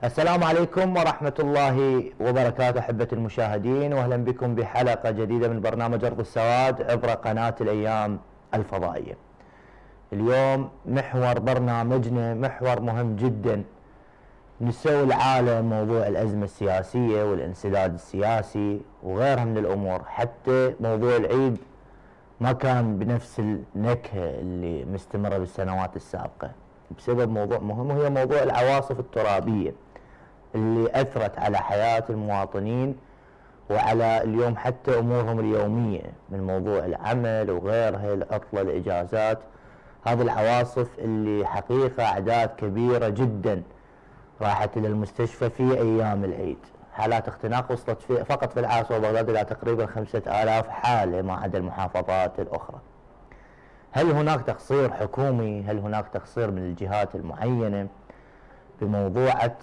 السلام عليكم ورحمة الله وبركاته أحبة المشاهدين، وأهلا بكم بحلقة جديدة من برنامج أرض السواد عبر قناة الأيام الفضائية. اليوم محور برنامجنا محور مهم جدا، نسوي العالم موضوع الأزمة السياسية والانسداد السياسي وغيرها من الأمور. حتى موضوع العيد ما كان بنفس النكهة اللي مستمرة بالسنوات السابقة بسبب موضوع مهم، وهي موضوع العواصف الترابية اللي أثرت على حياة المواطنين وعلى اليوم حتى أمورهم اليومية، من موضوع العمل وغيرها، العطلة، الإجازات. هذه العواصف اللي حقيقة أعداد كبيرة جدا راحت إلى المستشفى في أيام العيد. حالات اختناق وصلت فقط في العاصمة بغداد إلى تقريبا 5000 حالة ما عدا المحافظات الأخرى. هل هناك تقصير حكومي؟ هل هناك تقصير من الجهات المعينة بموضوعة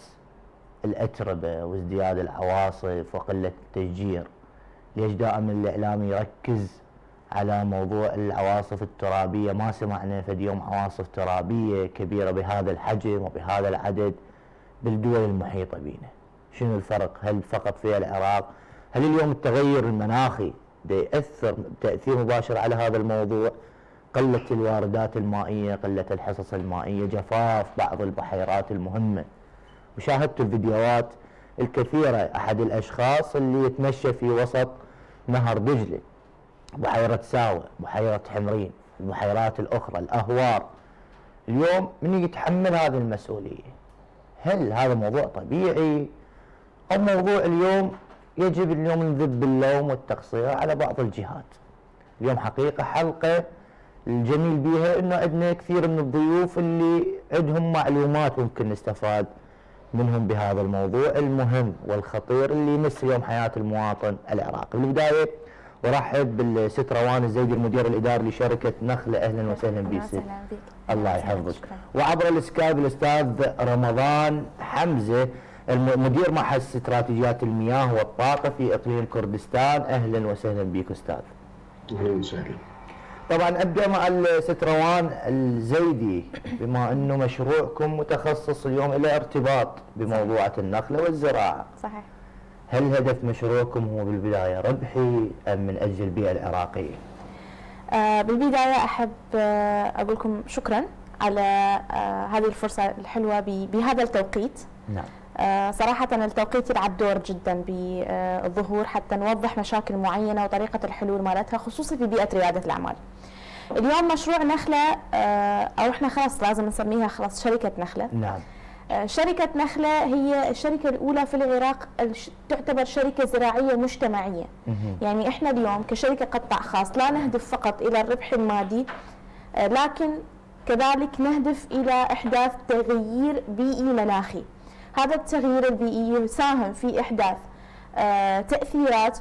الأتربة وازدياد العواصف وقلة التشجير؟ ليش دائما الإعلام يركز على موضوع العواصف الترابية؟ ما سمعنا فد يوم عواصف ترابية كبيرة بهذا الحجم وبهذا العدد بالدول المحيطة بنا. شنو الفرق؟ هل فقط في العراق؟ هل اليوم التغير المناخي يأثر تأثير مباشر على هذا الموضوع؟ قلة الواردات المائية، قلة الحصص المائية، جفاف بعض البحيرات المهمة. وشاهدت الفيديوهات الكثيرة، أحد الأشخاص اللي يتمشى في وسط نهر دجلة، بحيرة ساوة، بحيرة حمرين، البحيرات الأخرى، الأهوار. اليوم من يتحمل هذه المسؤولية؟ هل هذا موضوع طبيعي أو موضوع اليوم يجب اليوم نذب اللوم والتقصير على بعض الجهات؟ اليوم حقيقة حلقة الجميل بها انه عندنا كثير من الضيوف اللي عندهم معلومات ممكن نستفاد منهم بهذا الموضوع المهم والخطير اللي يمس اليوم حياة المواطن العراقي. بالبداية ارحب بالست روان الزيدي المدير الاداري لشركة نخلة. اهلا وسهلا بك. الله يحفظك. وعبر السكايب الاستاذ رمضان حمزة مدير معهد استراتيجيات المياه والطاقة في اقليم كردستان. اهلا وسهلا بك استاذ. اهلا وسهلا. طبعا ابدا مع الست روان الزيدي، بما انه مشروعكم متخصص اليوم له ارتباط بموضوعة النخلة والزراعة. صحيح. هل هدف مشروعكم هو بالبداية ربحي ام من اجل البيئة العراقية؟ بالبداية احب اقول لكم شكرا على هذه الفرصة الحلوة بهذا التوقيت. نعم. صراحة التوقيت يلعب دور جدا بالظهور حتى نوضح مشاكل معينة وطريقة الحلول مالتها، خصوصا في بيئة ريادة الأعمال. اليوم مشروع نخلة أو احنا خلاص لازم نسميها خلاص شركة نخلة. نعم. شركة نخلة هي الشركة الأولى في العراق تعتبر شركة زراعية مجتمعية. يعني احنا اليوم كشركة قطاع خاص لا نهدف فقط إلى الربح المادي، لكن كذلك نهدف إلى إحداث تغيير بيئي مناخي. هذا التغيير البيئي يساهم في إحداث تأثيرات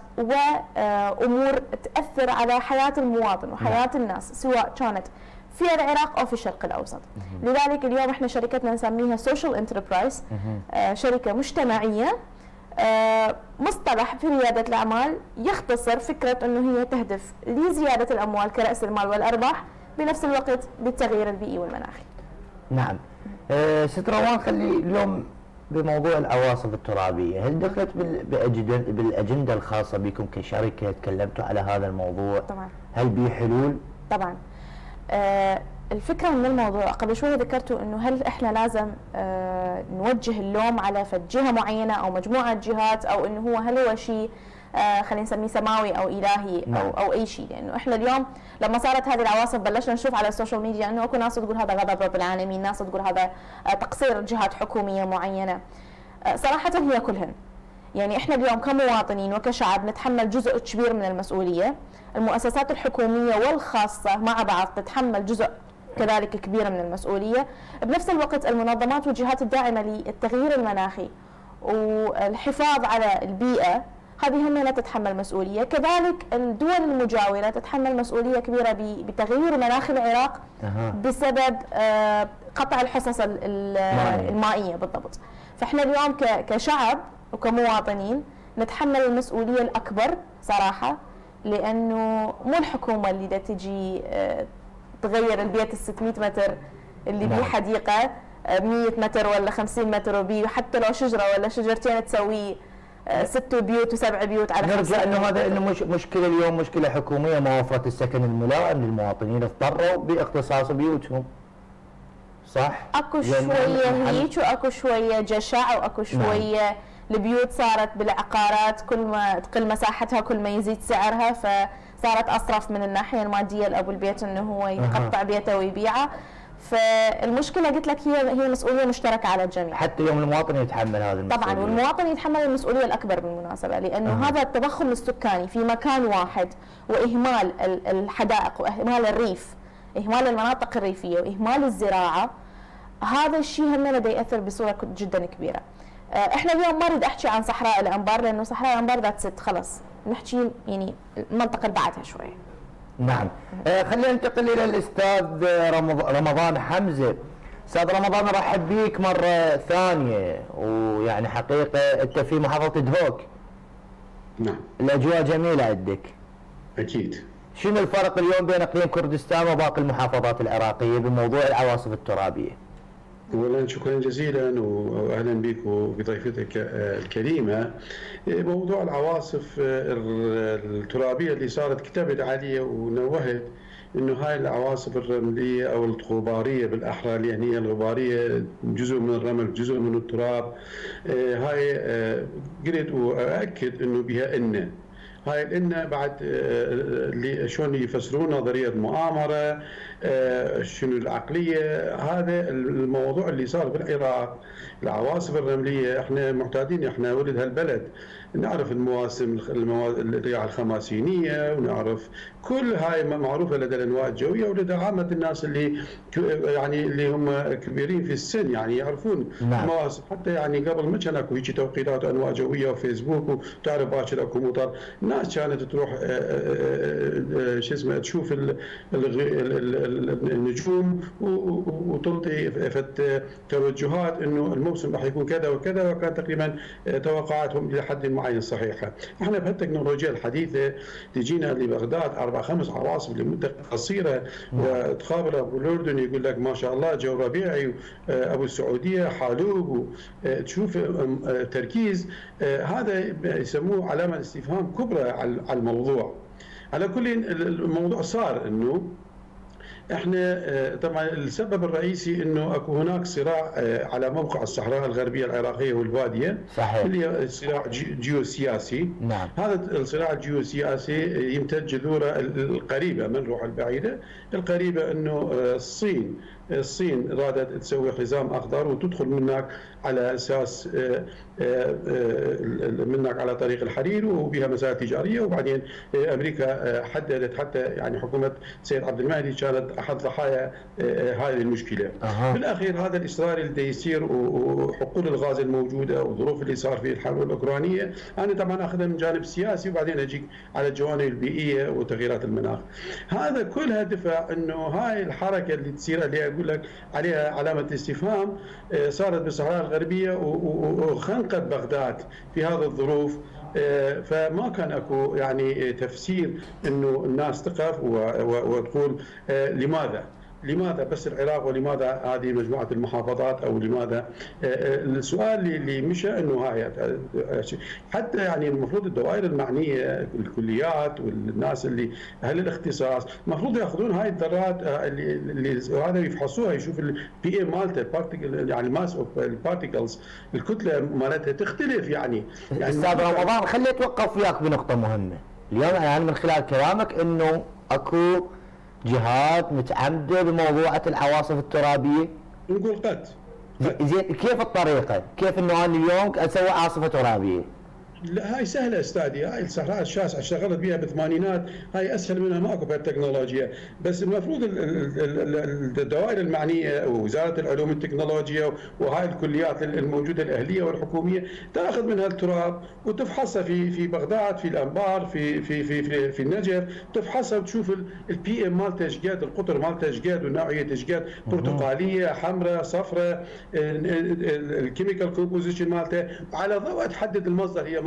وأمور تأثر على حياة المواطن وحياة الناس، سواء كانت في العراق أو في الشرق الأوسط. لذلك اليوم احنا شركتنا نسميها سوشيال انتربرايز، شركة مجتمعية. مصطلح في ريادة الأعمال يختصر فكرة أنه هي تهدف لزيادة الأموال كرأس المال والأرباح، بنفس الوقت بالتغيير البيئي والمناخي. نعم. ست روان، خلي اليوم بموضوع العواصف الترابية، هل دخلت بالأجندة الخاصة بكم كشركة؟ تكلمتوا على هذا الموضوع؟ طبعا. هل به حلول؟ طبعا. الفكرة من الموضوع قبل شوية ذكرتوا انه هل احنا لازم نوجه اللوم على فد جهة معينة او مجموعة جهات، او انه هل هو شيء خلينا نسميه سماوي او الهي او اي شيء؟ لانه احنا اليوم لما صارت هذه العواصف بلشنا نشوف على السوشيال ميديا انه اكو ناس تقول هذا غضب رب العالمين، ناس تقول هذا تقصير جهات حكوميه معينه. صراحه هي كلهن. يعني احنا اليوم كمواطنين وكشعب نتحمل جزء كبير من المسؤوليه، المؤسسات الحكوميه والخاصه مع بعض تتحمل جزء كذلك كبير من المسؤوليه، بنفس الوقت المنظمات والجهات الداعمه للتغيير المناخي والحفاظ على البيئه هذه هم لا تتحمل مسؤولية. كذلك الدول المجاورة تتحمل مسؤولية كبيرة بتغيير مناخ العراق بسبب قطع الحصص المائية بالضبط. فاحنا اليوم كشعب وكمواطنين نتحمل المسؤولية الأكبر صراحة، لأنه مو الحكومة اللي دا تجي تغير البيت ال600 متر اللي بيه حديقة 100 متر ولا 50 متر وبي، حتى لو شجره ولا شجرتين تسوي 6 بيوت و7 بيوت على نرجع انه هذا انه مشكله اليوم، مشكله حكوميه، موفره السكن الملائم للمواطنين، اضطروا باختصاص بيوتهم. صح؟ اكو شويه هيك واكو شويه جشع واكو شويه البيوت صارت بالعقارات كل ما تقل مساحتها كل ما يزيد سعرها، فصارت اصرف من الناحيه الماديه لابو البيت انه هو يقطع بيته ويبيعه. فالمشكله قلت لك هي مسؤوليه مشتركه على الجميع، حتى يوم المواطن يتحمل هذه المسؤوليه. طبعا، والمواطن يتحمل المسؤوليه الاكبر بالمناسبه، لانه هذا التضخم السكاني في مكان واحد واهمال الحدائق واهمال الريف، اهمال المناطق الريفيه واهمال الزراعه، هذا الشيء هم دا ياثر بصوره جدا كبيره. احنا اليوم ما اريد احكي عن صحراء الانبار، لانه صحراء الانبار ذات ست خلص، نحكي يعني المنطقه اللي بعدها شويه. نعم. خلينا ننتقل الى الاستاذ رمضان حمزه. استاذ رمضان، ارحب بيك مره ثانيه، ويعني حقيقه انت في محافظه دهوك. نعم. الاجواء جميله عندك. اكيد. شنو الفرق اليوم بين اقليم كردستان وباقي المحافظات العراقيه بموضوع العواصف الترابيه؟ اولا شكرا جزيلا واهلا بك وبضيفتك الكريمه. موضوع العواصف الترابيه اللي صارت كتبت عليه ونوهت انه هاي العواصف الرمليه او الغباريه بالاحرى، لان هي الغباريه جزء من الرمل جزء من التراب. هاي قلت واكد انه بها ان هاي الإن بعد شلون يفسرون نظرية المؤامرة، شنو العقلية. هذا الموضوع اللي صار بالعراق، العواصف الرملية، احنا معتادين، احنا ولد هالبلد، نعرف المواسم الرياح الخماسينية، ونعرف كل هاي معروفة لدى الأنواع الجوية، ولدى عامة الناس اللي يعني اللي هم كبيرين في السن يعني يعرفون المواسم. حتى يعني قبل ما كان اكو هيك توقيتات انواع جوية وفيسبوك وتعرف باكر اكو مطر، الناس كانت تروح شو اسمه تشوف النجوم وتلقي فت توجهات انه الموسم راح يكون كذا وكذا، وكان تقريبا توقعاتهم الى حد معين صحيحه. احنا بهالتكنولوجيا الحديثه تجينا لبغداد 4-5 عواصف لمده قصيره، وتخابر ابو الاردن يقول لك ما شاء الله جو ربيعي، ابو السعوديه حالوب، تشوف تركيز. هذا يسموه علامه استفهام كبرى على الموضوع. على كل الموضوع صار انه احنا طبعا السبب الرئيسي انه اكو هناك صراع على موقع الصحراء الغربيه العراقيه والباديه. صحيح. اللي هي صراع جيوسياسي. نعم. هذا الصراع الجيوسياسي يمتد جذوره القريبه، ما نروح البعيده، القريبه انه الصين رادت تسوي حزام اخضر وتدخل منك على اساس منك على طريق الحرير وبها مسائل تجاريه، وبعدين امريكا حددت، حتى يعني حكومه سيد عبد المهدي كانت احد ضحايا هذه المشكله. بالاخير هذا الاصرار اللي يصير وحقول الغاز الموجوده والظروف اللي صار في الحرب الاوكرانيه، انا طبعا اخذها من جانب سياسي وبعدين اجيك على الجوانب البيئيه وتغييرات المناخ. هذا كلها دفع انه هاي الحركه اللي تصير اللي اقول لك عليها علامه استفهام صارت بالصحراء الغربيه وخنقت بغداد في هذه الظروف. فما كان اكو يعني تفسير انه الناس تقف وتقول لماذا بس العراق ولماذا هذه مجموعه المحافظات او لماذا. السؤال اللي مشى انه هاي حتى يعني المفروض الدوائر المعنيه الكليات والناس اللي اهل الاختصاص المفروض ياخذون هاي الذرات اللي هذا يفحصوها، يشوف البي ام مالته يعني الماس اوف البارتيكلز، الكتله مالتها تختلف يعني استاذ رمضان خليني اتوقف وياك بنقطه مهمه. اليوم يعني من خلال كلامك انه اكو جهات متعمده بموضوعة العواصف الترابية. نقول قد زين كيف الطريقة؟ كيف انه انا اليوم اسوي عاصفة ترابية؟ لا هاي سهله استاذي، هاي الصحراء الشاسعه اشتغلت بها بالثمانينات، هاي اسهل منها ماكو بهالتكنولوجيا، بس المفروض الدوائر المعنيه ووزاره العلوم والتكنولوجيا وهاي الكليات الموجوده الاهليه والحكوميه تاخذ منها التراب وتفحصها في بغداد، في الانبار، في النجف، تفحصها وتشوف البي ام مالته ايش قد، القطر مالته ايش قد، والنوعيه ايش قد، برتقاليه، حمراء، صفراء، الكيميكال كومبوزيشن مالته، على ضوء تحدد المصدر، هي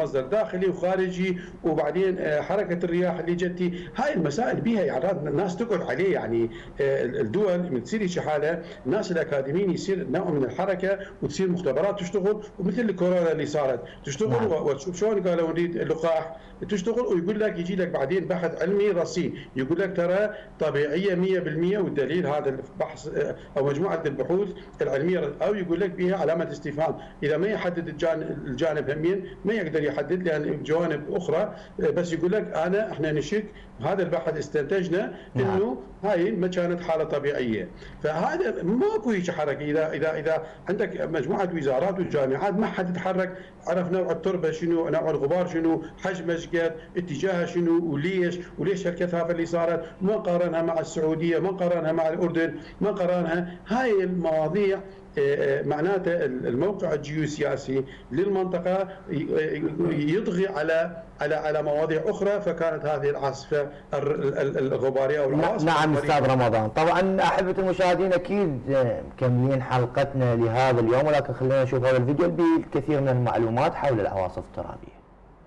مصدر داخلي وخارجي، وبعدين حركه الرياح اللي جتي، هاي المسائل بها يعني الناس تقعد عليه. يعني الدول من تصير شي حاله الناس الاكاديميين يصير نوع من الحركه وتصير مختبرات تشتغل، ومثل الكورونا اللي صارت تشتغل وتشوف شلون قالوا نريد اللقاح تشتغل، ويقول لك يجي لك بعدين بحث علمي رصين يقول لك ترى طبيعيه 100%، والدليل هذا البحث او مجموعه البحوث العلميه، او يقول لك بها علامه استفهام. اذا ما يحدد الجانب همين ما يقدر يحدد لان جوانب اخرى، بس يقول لك احنا نشك هذا البحث استنتجنا انه هاي ما كانت حاله طبيعيه. فهذا ماكو هيك حركه. اذا عندك مجموعه وزارات والجامعات ما حد يتحرك، عرف نوع التربه شنو، نوع الغبار شنو، حجمه قد، اتجاهها شنو، وليش هالكثافه اللي صارت، ما قارنها مع السعوديه، ما قارنها مع الاردن، ما قارنها. هاي المواضيع معناته الموقع الجيوسياسي للمنطقه يطغي على مواضيع اخرى، فكانت هذه العاصفه الغباريه او العواصف. نعم استاذ رمضان، طبعا احبه المشاهدين اكيد مكملين حلقتنا لهذا اليوم، ولكن خلينا نشوف هذا الفيديو بالكثير من المعلومات حول العواصف الترابيه.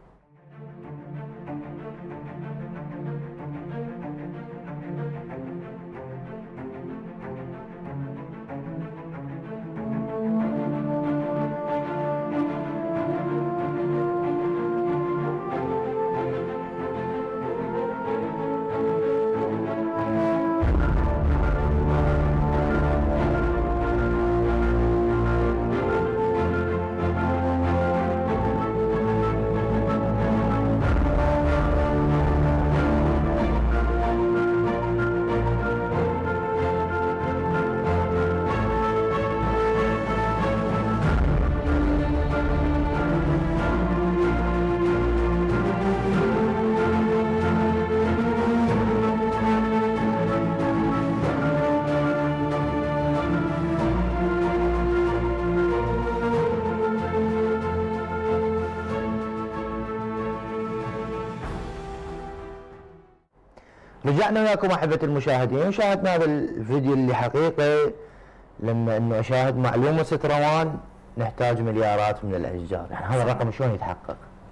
رجعنا وياكم احبه المشاهدين، وشاهدنا هذا الفيديو اللي حقيقه لما انه اشاهد معلومه ست روان نحتاج مليارات من الاشجار، يعني هذا الرقم شلون يتحقق؟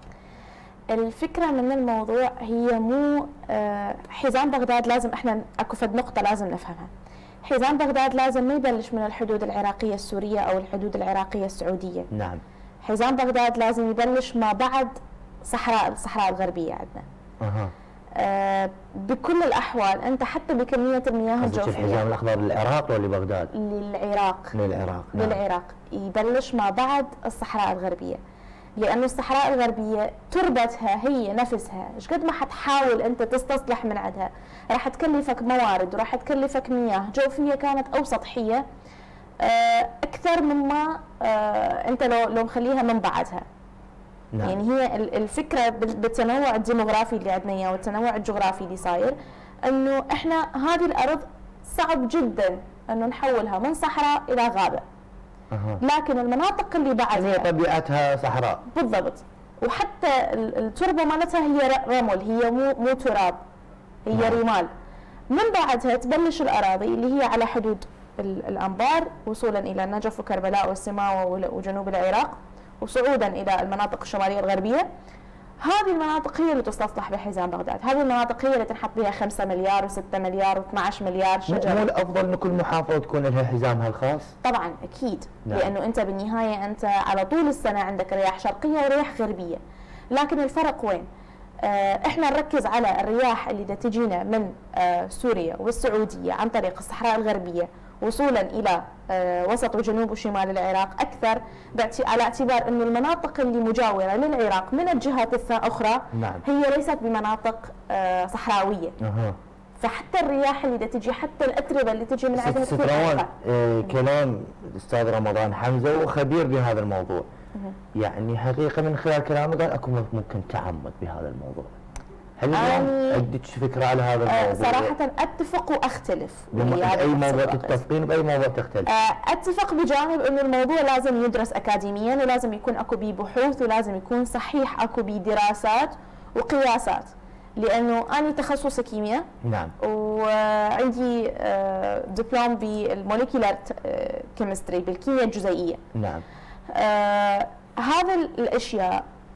الفكره من الموضوع هي مو حزام بغداد، لازم احنا اكو فد نقطه لازم نفهمها. حزام بغداد لازم ما يبلش من الحدود العراقيه السوريه او الحدود العراقيه السعوديه. نعم. حزام بغداد لازم يبلش ما بعد الصحراء الغربيه عندنا. بكل الاحوال انت حتى بكميه المياه الجوفيه. الحزام الاخضر للعراق ولا لبغداد؟ للعراق. نعم. للعراق يبلش ما بعد الصحراء الغربيه، لانه الصحراء الغربيه تربتها هي نفسها ايش قد ما حتحاول انت تستصلح من عندها راح تكلفك موارد وراح تكلفك مياه جوفيه كانت او سطحيه اكثر مما انت لو مخليها من بعدها. نعم. يعني هي الفكره بالتنوع الديموغرافي اللي عندنا اياه والتنوع الجغرافي اللي صاير، انه احنا هذه الارض صعب جدا انه نحولها من صحراء الى غابه. لكن المناطق اللي بعدها هي طبيعتها صحراء بالضبط، وحتى التربه مالتها هي رمل، هي مو تراب، هي رمال. من بعدها تبلش الاراضي اللي هي على حدود الانبار وصولا الى النجف وكربلاء والسماوه وجنوب العراق وصعودا الى المناطق الشماليه الغربيه. هذه المناطق هي اللي تستصلح بحزام بغداد، هذه المناطق هي اللي تنحط بها 5 مليار و6 مليار و12 مليار شجره. مو الافضل ان كل محافظه تكون لها حزامها الخاص؟ طبعا اكيد. نعم. لانه انت بالنهايه انت على طول السنه عندك رياح شرقيه ورياح غربيه، لكن الفرق وين؟ احنا نركز على الرياح اللي تجينا من سوريا والسعوديه عن طريق الصحراء الغربيه وصولا الى وسط وجنوب وشمال العراق اكثر، على اعتبار انه المناطق اللي مجاوره للعراق من الجهات الاخرى نعم. هي ليست بمناطق صحراويه. فحتى الرياح اللي تجي، حتى الاتربه اللي تجي من عندها ست روان كلام الاستاذ رمضان حمزه وخبير بهذا الموضوع. يعني حقيقه من خلال كلامه قال اكو ممكن تعمد بهذا الموضوع. هل عندك فكره على هذا الموضوع؟ صراحه اتفق واختلف. باي موضوع تتفقين وباي موضوع تختلف؟ اتفق بجانب انه الموضوع لازم يدرس اكاديميا، ولازم يكون اكو بيه بحوث، ولازم يكون صحيح اكو بيه دراسات وقياسات، لانه انا تخصصي كيمياء. نعم. وعندي دبلوم بالموليكولار كيمستري بالكيمياء الجزيئيه. نعم. هذا الاشياء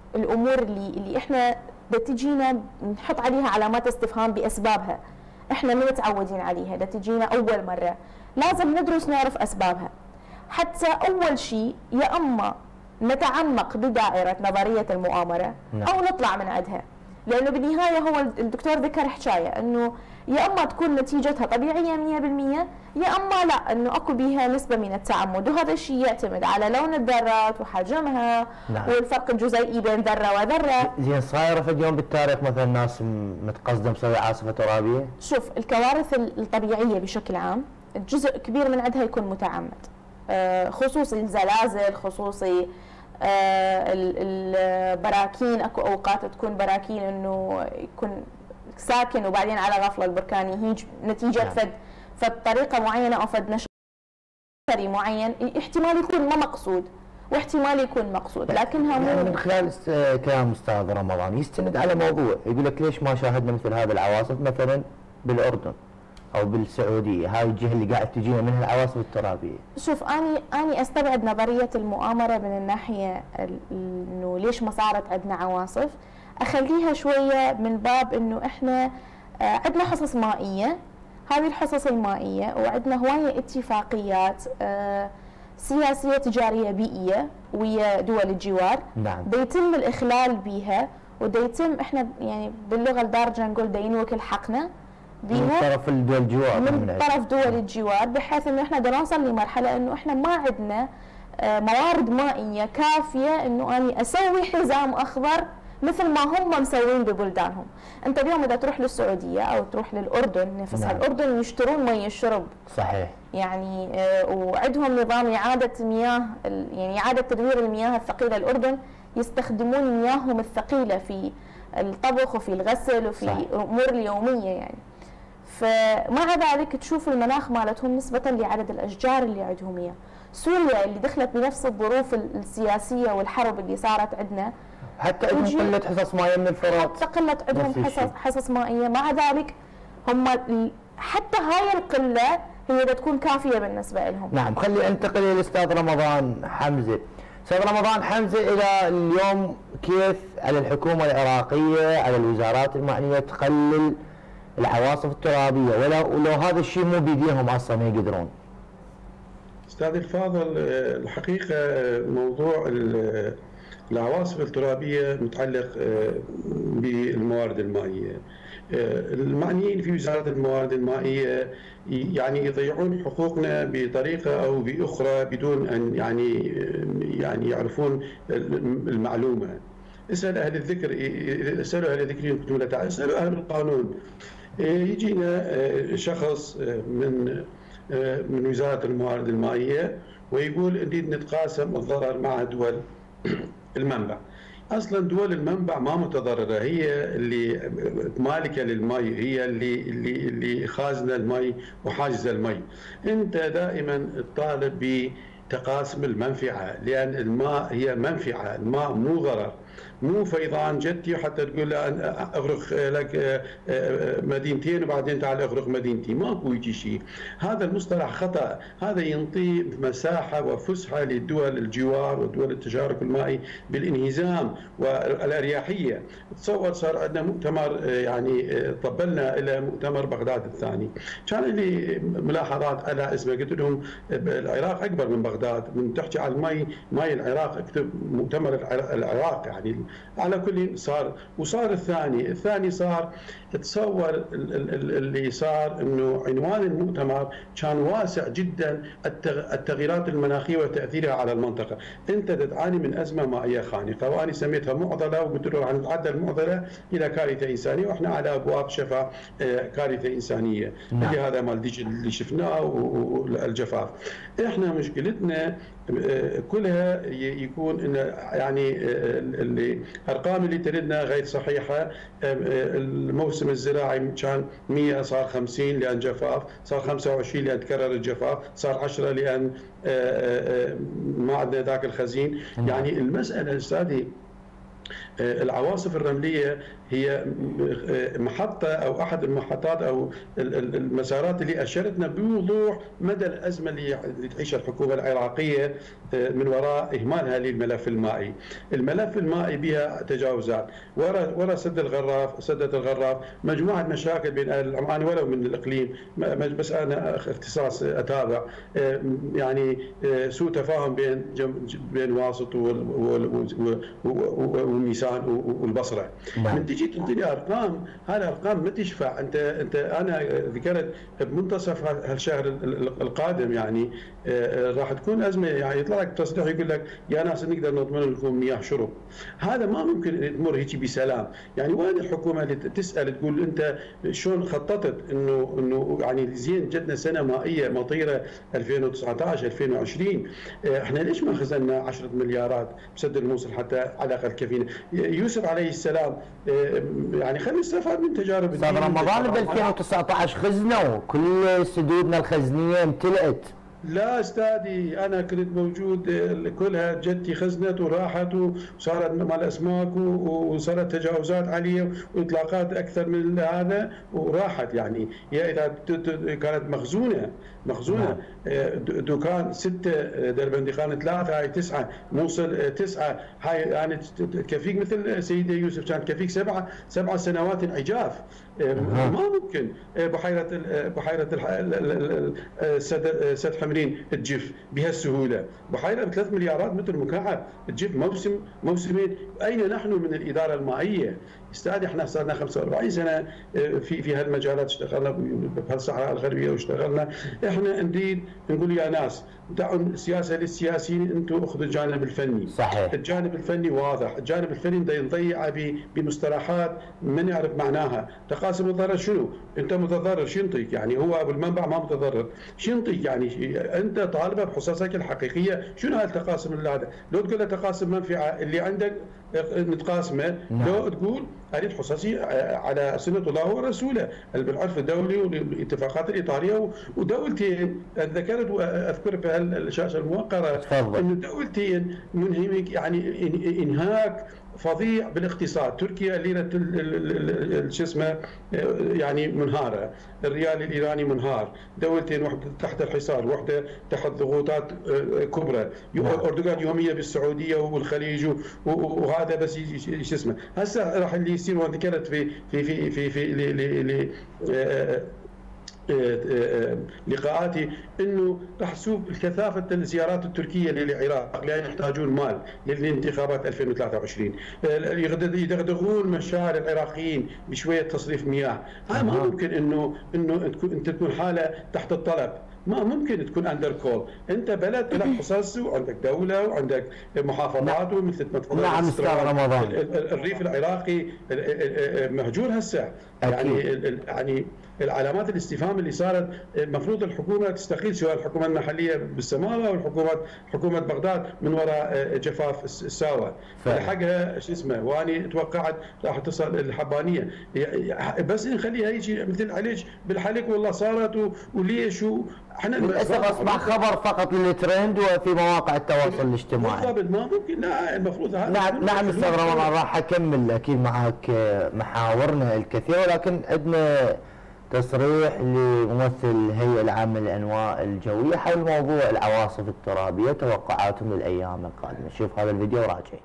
الامور اللي احنا بتجينا نحط عليها علامات استفهام باسبابها، احنا مو متعودين عليها، تجينا اول مره، لازم ندرس نعرف اسبابها. حتى اول شيء يا اما نتعمق بدائره نظريه المؤامره او نطلع من عندها، لانه بالنهايه هو الدكتور ذكر حكايه انه يا اما تكون نتيجتها طبيعيه 100% يا اما لا، انه اكو بها نسبه من التعمد، وهذا الشيء يعتمد على لون الذرات وحجمها والفرق الجزيئي بين ذره وذره. زين، صايره في اليوم بالتاريخ مثلا ناس متقصده مسوي عاصفه ترابيه؟ شوف، الكوارث الطبيعيه بشكل عام جزء كبير من عندها يكون متعمد، خصوصي الزلازل، خصوصي البراكين. اكو اوقات تكون براكين انه يكون ساكن وبعدين على غفله البركان يهيج نتيجه فد طريقه معينه او فد نشري معين، احتمال يكون ما مقصود واحتمال يكون مقصود، لكنها مو من خلال كلام استاذ رمضان يستند على موضوع يقول لك ليش ما شاهدنا مثل هذه العواصف مثلا بالاردن او بالسعوديه، هاي الجهه اللي قاعد تجينا منها العواصف الترابيه. شوف، اني استبعد نظريه المؤامره من الناحيه انه ليش ما صارت عندنا عواصف، اخليها شويه من باب انه احنا عندنا حصص مائيه، هذه الحصص المائيه وعندنا هوايه اتفاقيات سياسيه تجاريه بيئيه ويا دول الجوار. نعم. بيتم الاخلال بها ويتم احنا يعني باللغه الدارجه نقول ينوكل حقنا من طرف الدول الجوار، من طرف دول الجوار، بحيث انه احنا بدنا نوصل لمرحله انه احنا ما عندنا موارد مائيه كافيه انه اني اسوي حزام اخضر مثل ما هم مسوين ببلدانهم. انت اليوم اذا تروح للسعوديه او تروح للاردن نفسها، الاردن يشترون مي الشرب. صحيح. يعني وعندهم نظام اعاده مياه، يعني اعاده تدوير المياه الثقيله. الاردن يستخدمون مياههم الثقيله في الطبخ وفي الغسل وفي الامور اليوميه يعني. فمع ذلك تشوف المناخ مالتهم نسبة لعدد الأشجار اللي عندهم إياه. سوريا اللي دخلت بنفس الظروف السياسية والحرب اللي صارت عندنا، حتى عندهم قلة حصص مائية من الفرات، حتى قلة عندهم حصص مائية، مع ذلك هم حتى هاي القلة هي تكون كافية بالنسبة لهم. نعم. خلي انتقل للأستاذ رمضان حمزة. أستاذ رمضان حمزة، إلى اليوم كيف على الحكومة العراقية على الوزارات المعنية تقلل العواصف الترابيه، ولو هذا الشيء مو بيديهم اصلا ما يقدرون؟ استاذ الفاضل، الحقيقه موضوع العواصف الترابيه متعلق بالموارد المائيه. المعنيين في وزاره الموارد المائيه يعني يضيعون حقوقنا بطريقه او باخرى بدون ان يعني يعرفون المعلومه. اسال اهل الذكر، اسالوا اهل الذكر ان كنتم لا تعلمون، اسالوا اهل القانون. يجينا شخص من وزاره الموارد المائيه ويقول نريد نتقاسم الضرر مع دول المنبع. اصلا دول المنبع ما متضرره، هي اللي مالكه للمي، هي اللي خازنه المي وحاجزه المي. انت دائما تطالب بتقاسم المنفعه، لان الماء هي منفعه، الماء مو ضرر، مو فيضان جتي وحتى تقول له اغرق لك مدينتين وبعدين تعال اغرق مدينتي، ماكو يجي شيء. هذا المصطلح خطا، هذا ينطي مساحه وفسحه للدول الجوار ودول التشارك المائي بالانهزام والاريحيه. تصور صار عندنا مؤتمر، يعني طبلنا الى مؤتمر بغداد الثاني، كان لي ملاحظات على اسمه، قلت لهم العراق اكبر من بغداد، من تحكي على المي، مي العراق اكتب مؤتمر العراق يعني. على كل وصار الثاني صار، تصور اللي صار انه عنوان المؤتمر كان واسع جدا، التغييرات المناخيه وتاثيرها على المنطقه. انت تعاني من ازمه مائيه خانقه، وانا سميتها معضله، وقلت له راح نتعدى المعضله الى كارثه انسانيه، واحنا على ابواب شفا كارثه انسانيه. اللي هذا مال ديج اللي شفناه والجفاف. احنا مشكلتنا كلها يكون ان يعني الارقام اللي تردنا غير صحيحه. الموسم الزراعي كان 100 صار 50 لان جفاف، صار 25 لان تكرر الجفاف، صار 10 لان ما عندنا ذاك الخزين. يعني المساله استاذي العواصف الرمليه هي محطة أو أحد المحطات أو المسارات اللي أشرتنا بوضوح مدى الأزمة اللي تعيشها الحكومة العراقية من وراء إهمالها للملف المائي. الملف المائي بها تجاوزات، وراء سدة الغراف مجموعة مشاكل بين أهل العمان ولو من الإقليم، بس أنا اختصاص أتابع، يعني سوء تفاهم بين واسط والميسان والبصرة. من تجي تعطيني ارقام، هاي الارقام ما تشفع. انا ذكرت بمنتصف هالشهر القادم يعني راح تكون ازمه، يعني يطلع لك تصريح يقول لك يا ناس نقدر نضمن لكم مياه شرب. هذا ما ممكن تمر هيك بسلام. يعني وين الحكومه اللي تسال تقول انت شلون خططت انه يعني زين جتنا سنه مائيه مطيره 2019 2020، احنا ليش ما خزنا 10 مليارات بسد الموصل حتى على الاقل كفينا؟ يوسف عليه السلام يعني خلينا نستفاد من تجارب استاذ رمضان ب 2019 خزنوا كل سدودنا الخزنيه امتلأت. لا استاذي، انا كنت موجود، كلها جدتي خزنت وراحت وصارت مال اسماك وصارت تجاوزات عليه واطلاقات اكثر من هذا وراحت. يعني هي اذا كانت مخزونه دكان 6 دربندخان 3 هاي 9 موصل 9 هاي يعني تكفيك مثل سيدي يوسف كانت تكفيك 7 سنوات عجاف. ما ممكن بحيره سد حمرين تجف بهالسهوله. بحيره ب 3 مليارات متر مكعب تجف موسمين. اين نحن من الاداره المائيه؟ استاذ احنا صار لنا 45 سنه في هالمجالات، اشتغلنا بهالصحراء الغربيه واشتغلنا. احنا نريد نقول يا ناس دعوا السياسه للسياسيين، انتم اخذوا الجانب الفني. صحيح. الجانب الفني واضح، الجانب الفني نضيعه بمصطلحات ما نعرف معناها. تقاسم الضرر شنو؟ انت متضرر شو ينطيك؟ يعني هو ابو المنبع ما متضرر، شو ينطيك؟ يعني انت طالبه بحصصك الحقيقيه. شنو هالتقاسم اللي هذا؟ لو تقول له تقاسم منفعه اللي عندك نتقاسمه، لو تقول اريد حصصي على سنه الله ورسوله، بالعرف الدولي والاتفاقات الاطاريه. ودولتين ذكرت واذكر في الشاشه الموقره انه دولتين منهمك يعني انهاك فظيع بالاقتصاد. تركيا ليره شو اسمه يعني منهاره، الريال الايراني منهار، دولتين واحده تحت الحصار واحده تحت ضغوطات كبرى. اردوغان يوميه بالسعوديه والخليج وهذا بس شو اسمه. هسه راح اللي يصير، وانا ذكرت في لقاءاتي انه راح تشوف كثافه الزيارات التركيه للعراق لان يحتاجون مال للانتخابات 2023. يدغدغون مشاعر العراقيين بشويه تصريف مياه. هاي ما ممكن انه انت تكون حاله تحت الطلب. ما ممكن تكون اندر كول. انت بلد لك حصص وعندك دوله وعندك محافظات ومثل ما تفضل. نعم استاذ رمضان. الريف العراقي مهجور هسه. يعني العلامات الاستفهام اللي صارت المفروض الحكومه تستقيل، سواء الحكومه المحليه بالسماوه او حكومه بغداد من وراء جفاف الساوه. لحقها شو اسمه، واني توقعت راح تصل الحبانيه. بس نخليها يجي مثل عليش بالحلق والله صارت وليش. احنا للاسف اصبح خبر فقط للترند وفي مواقع التواصل الاجتماعي. بالضبط، ما ممكن. لا المفروض نعم استاذ رمضان، راح اكمل اكيد معك محاورنا الكثير، ولكن عندنا تصريح لممثل الهيئة العامة للأنواع الجوية حول موضوع العواصف الترابية، توقعاتهم للأيام القادمة. شوف هذا الفيديو وراجعين.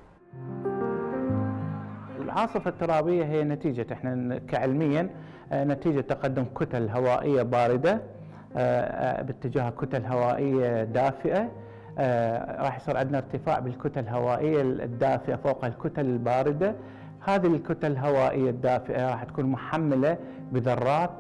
العاصفة الترابية هي نتيجة، احنا كعلميا نتيجة تقدم كتل هوائية باردة باتجاه كتل هوائية دافئة. راح يصير عندنا ارتفاع بالكتل الهوائية الدافئة فوق الكتل الباردة. هذه الكتل الهوائية الدافئة راح تكون محملة بذرات